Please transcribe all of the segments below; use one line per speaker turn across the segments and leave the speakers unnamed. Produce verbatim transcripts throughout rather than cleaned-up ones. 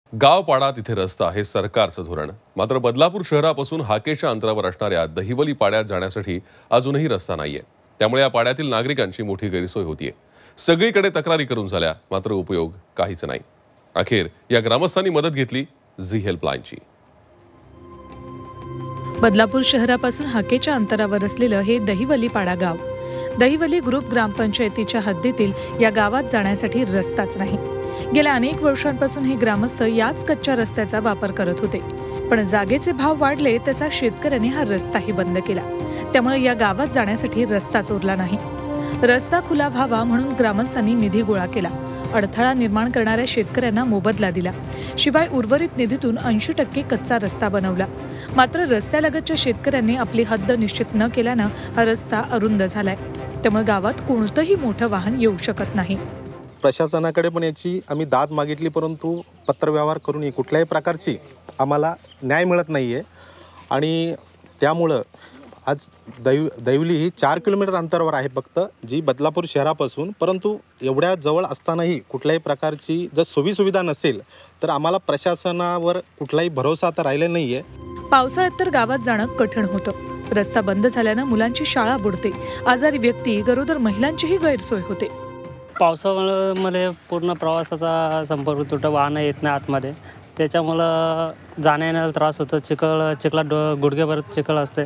गावपाडा तिथे रस्ता हे सरकारचं धोरण. मात्र बदलापूर शहरापासून हाकेच्या अंतरावर असणाऱ्या दहिवली पाड्यात जाण्यासाठी अजूनही रस्ता नाहीये. त्यामुळे या पाड्यातील नागरिकांची मोठी गैरसोय होतीये. सगळीकडे तक्रारी करून झाल्या, मात्र उपयोग काहीच नाही. अखेर या ग्रामस्थांनी मदत घेतली झी हेल्पलाईनची.
बदलापूर शहरापासून हाकेच्या अंतरावर असलेलं हे दहिवली पाडा गाव. दहिवली ग्रुप ग्रामपंचायतीच्या हद्दीतील या गावात जाण्यासाठी रस्ताच नाही. गेल्या अनेक वर्षांपासून हे ग्रामस्थ याच कच्च्या रस्त्याचा वापर करत होते. पण जागेचे भाव वाढले तसा शेतकऱ्यांनी हा रस्ताही बंद केला. त्यामुळे या गावात जाण्यासाठी रस्ताच उरला नाही. रस्ता खुला व्हावा म्हणून ग्रामस्थांनी निधी गोळा केला. अडथळा निर्माण करणाऱ्या शेतकऱ्यांना मोबदला दिला. शिवाय उर्वरित निधीतून ऐंशी टक्के कच्चा रस्ता बनवला. मात्र रस्त्यालगतच्या शेतकऱ्यांनी आपली हद्द निश्चित न केल्यानं हा रस्ता अरुंद झालाय. त्यामुळे गावात कोणतंही मोठं वाहन येऊ शकत नाही.
प्रशासनाकडे पण याची आम्ही दाद मागितली, परंतु पत्रव्यवहार करूनही कुठल्याही प्रकारची आम्हाला न्याय मिळत नाही आहे. आणि त्यामुळं आज दैव दैवली ही चार किलोमीटर अंतरावर आहे फक्त, जी बदलापूर शहरापासून. परंतु एवढ्या जवळ असतानाही कुठल्याही प्रकारची जर सोयीसुविधा नसेल तर आम्हाला प्रशासनावर कुठलाही भरोसा आता राहिला नाही आहे.
पावसाळ्यात तर गावात जाणं कठीण होतं. रस्ता बंद झाल्यानं मुलांची शाळा बुडते. आजारी व्यक्ती, गरोदर महिलांचीही गैरसोय होते.
पावसामुळे पूर्ण प्रवासाचा संपर्क तुटं, वाहन येत नाही आतमध्ये. त्याच्यामुळं जाण्या येण्याला त्रास होतो. चिखल चिखलात डो गुडघेभर चिखल असते.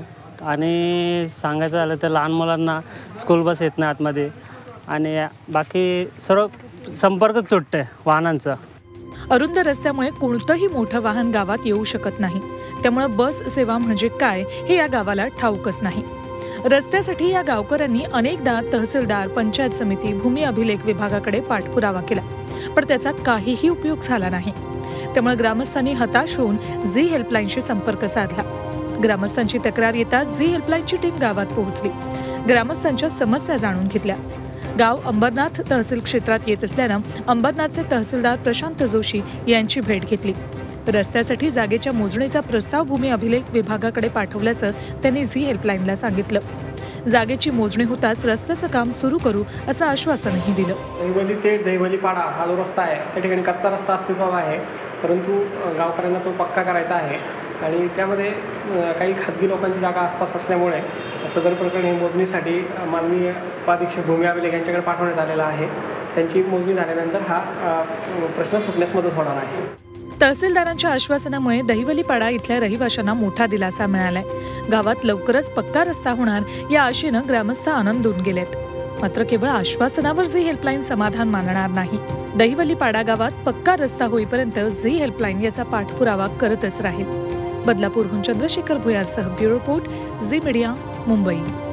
आणि सांगायचं झालं तर लहान मुलांना स्कूल बस येत नाही आतमध्ये. आणि बाकी सर्व संपर्क तुटते वाहनांचा.
अरुंद रस्त्यामुळे कोणतंही मोठं वाहन गावात येऊ शकत नाही. त्यामुळे बस सेवा म्हणजे काय हे या गावाला ठाऊकच नाही. रस्त्यासाठी या गावकऱ्यांनी अनेकदा तहसीलदार, पंचायत समिती, भूमी अभिलेख विभागाकडे पाठपुरावा केला, पण त्याचा काहीही उपयोग झाला नाही. त्यामुळे ग्रामस्थांनी हताश होऊन झी हेल्पलाईनशी संपर्क साधला. ग्रामस्थांची तक्रार येताच झी हेल्पलाईनची टीम गावात पोहोचली. ग्रामस्थांच्या समस्या जाणून घेतल्या. गाव अंबरनाथ तहसील क्षेत्रात येत असल्यानं अंबरनाथचे तहसीलदार प्रशांत जोशी यांची भेट घेतली. रस्त्यासाठी जागेच्या मोजणीचा प्रस्ताव भूमी अभिलेख विभागाकडे पाठवल्याचं त्यांनी झी हेल्पलाईनला सांगितलं. जागेची मोजणी होताच रस्त्याचं काम सुरू करू असं आश्वासनही दिलं.
दहिवली ते दहिवली पाडा हा जो रस्ता आहे त्या ठिकाणी कच्चा रस्ता अस्तित्वात आहे, परंतु गावकऱ्यांना तो पक्का करायचा आहे. आणि त्यामध्ये काही खाजगी लोकांची जागा आसपास असल्यामुळे सदर प्रकरण हे मोजणीसाठी माननीय उपाधीक्षक भूमी अभिलेख यांच्याकडे पाठवण्यात आलेला आहे. त्यांची मोजणी झाल्यानंतर हा प्रश्न सुटण्यास मदत होणार आहे.
तहसीलदारांच्या आश्वासनामुळे दहिवली पाडा इथल्या रहिवाशांना मोठा दिलासा मिळालाय. गावात लवकरच पक्का रस्ता होणार या आशेनं ग्रामस्थ आनंदून गेलेत. मात्र केवळ आश्वासनावर झी हेल्पलाईन समाधान मानणार नाही. दहिवली पाडा गावात पक्का रस्ता होईपर्यंत झी हेल्पलाईन याचा पाठपुरावा करतच राहील. बदलापूरहून चंद्रशेखर भुयारसह bureau report, Zee media, Mumbai.